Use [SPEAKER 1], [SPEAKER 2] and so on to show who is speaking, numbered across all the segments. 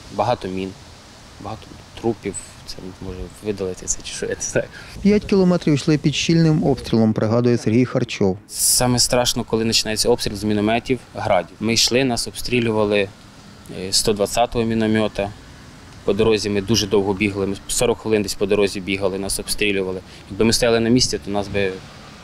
[SPEAKER 1] багато мін, багато трупів. Це може видалити це чи що, я не знаю.
[SPEAKER 2] 5 кілометрів йшли під щільним обстрілом, пригадує Сергій Харчов.
[SPEAKER 1] Саме страшно, коли починається обстріл з мінометів, градів. Ми йшли, нас обстрілювали 120-го міномета. По дорозі ми дуже довго бігли, ми 40 хвилин десь по дорозі бігали, нас обстрілювали. Якби ми стояли на місці, то нас би,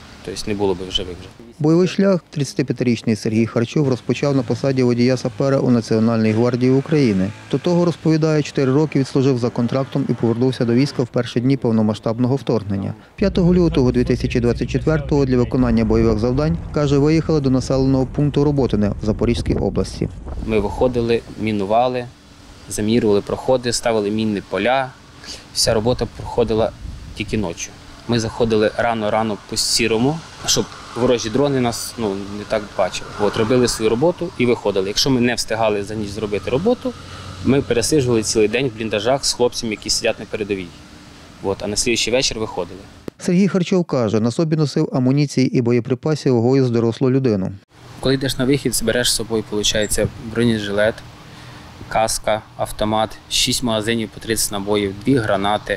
[SPEAKER 1] не було б живих вже.
[SPEAKER 2] Бойовий шлях 35-річний Сергій Харчов розпочав на посаді водія-сапера у Національній гвардії України. До того, розповідає, 4 роки відслужив за контрактом і повернувся до війська в перші дні повномасштабного вторгнення. 5 лютого 2024-го для виконання бойових завдань, каже, виїхали до населеного пункту Роботине в Запорізькій області.
[SPEAKER 1] Ми виходили, мінували, замірювали проходи, ставили мінні поля. Вся робота проходила тільки ночі. Ми заходили рано-рано по сірому, щоб ворожі дрони нас не так бачили. Робили свою роботу і виходили. Якщо ми не встигали за ніч зробити роботу, ми пересиджували цілий день в бліндажах з хлопцями, які сидять на передовій. А на слідчий вечір виходили.
[SPEAKER 2] Сергій Харчов каже, на собі носив амуніції і боєприпасів вагою з дорослу людину.
[SPEAKER 1] Коли йдеш на вихід, збереш з собою, виходить, бронежилет, каска, автомат, 6 магазинів по 30 набоїв, 2 гранати,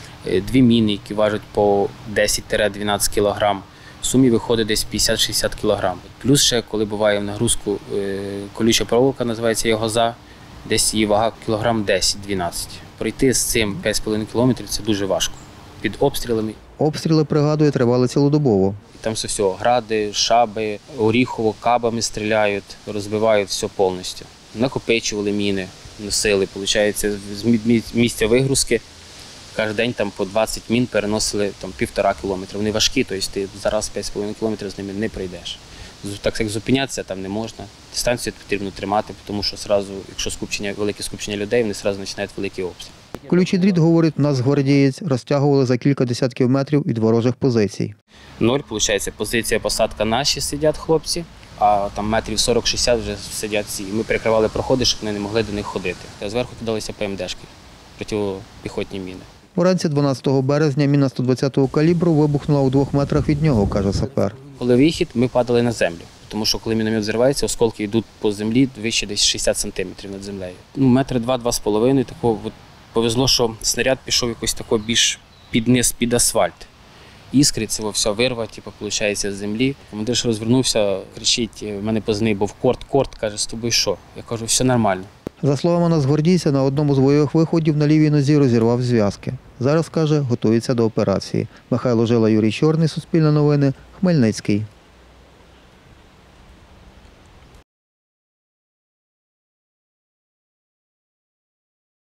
[SPEAKER 1] 2 міни, які важать по 10-12 кг. В сумі виходить десь 50-60 кг. Плюс ще, коли буває в нагрузку колюча проволока, називається ягоза, десь її вага кілограм 10-12. Пройти з цим 5,5 кілометрів – це дуже важко. Під обстрілами.
[SPEAKER 2] Обстріли, пригадує, тривали цілодобово.
[SPEAKER 1] Там все, гради, шаби, Оріхово, кабами стріляють, розбивають все повністю. Накопичували міни, носили, виходить, з місця вигрузки. Кожен день по 20 мін переносили 1,5 кілометра. Вони важкі, тобто ти зараз 5,5 кілометрів з ними не пройдеш. Так як зупинятися там не можна. Дистанцію потрібно тримати, тому що якщо велике скупчення людей, вони одразу починають великий обстріл.
[SPEAKER 2] Колючий дріт, говорить нацгвардієць, розтягували за кілька десятків метрів від ворожих позицій.
[SPEAKER 1] 0, виходить, позиція посадка наші сидять хлопці, а там метрів 40-60 вже сидять ці. Ми перекривали проходи, щоб вони не могли до них ходити. Зверху кидалися ПМДшки, протипіхотні міни.
[SPEAKER 2] Уранці 12 березня міна 120-го калібру вибухнула у 2 метрах від нього, каже сапер.
[SPEAKER 1] Коли вихід, ми падали на землю, тому що коли міномет взривається, осколки йдуть по землі вище десь 60 сантиметрів над землею. Метри 2-2,5, повезло, що снаряд пішов якось більш під низ, під асфальт. Іскри, це все вирва, виходить, з землі. Командир розвернувся, кричить, в мене позивний був Корт, каже, з тобою що? Я кажу, все нормально.
[SPEAKER 2] За словами нацгвардійця, на одному з бойових виходів на лівій нозі розірвав зв'язки. Зараз, каже, готується до операції. Михайло Жила, Юрій Чорний, Суспільне новини, Хмельницький.